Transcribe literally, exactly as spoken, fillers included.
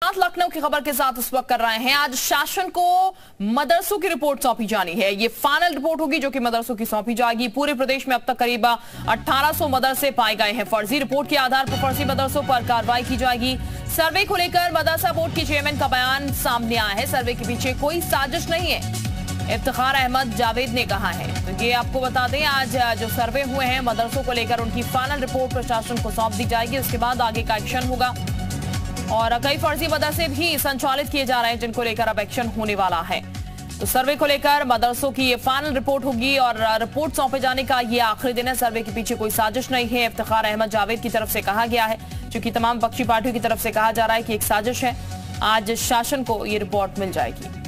लखनऊ की खबर के साथ इस वक्त कर रहे हैं। आज शासन को मदरसों की रिपोर्ट सौंपी जानी है। ये फाइनल रिपोर्ट होगी जो कि मदरसों की सौंपी जाएगी। पूरे प्रदेश में अब तक करीब अठारह सौ मदरसे पाए गए हैं। फर्जी रिपोर्ट के आधार पर फर्जी मदरसों पर कार्रवाई की जाएगी। सर्वे को लेकर मदरसा बोर्ड के चेयरमैन का बयान सामने आया है। सर्वे के पीछे कोई साजिश नहीं है, इफ्तिखार अहमद जावेद ने कहा है। तो ये आपको बता दें, आज जो सर्वे हुए हैं मदरसों को लेकर उनकी फाइनल रिपोर्ट प्रशासन को सौंप दी जाएगी। उसके बाद आगे का एक्शन होगा और कई फर्जी मदरसे भी संचालित किए जा रहे हैं जिनको लेकर अब एक्शन होने वाला है। तो सर्वे को लेकर मदरसों की ये फाइनल रिपोर्ट होगी और रिपोर्ट सौंपे जाने का ये आखिरी दिन है। सर्वे के पीछे कोई साजिश नहीं है, इफ्तिखार अहमद जावेद की तरफ से कहा गया है, क्योंकि तमाम पक्षी पार्टियों की तरफ से कहा जा रहा है कि एक साजिश है। आज शासन को ये रिपोर्ट मिल जाएगी।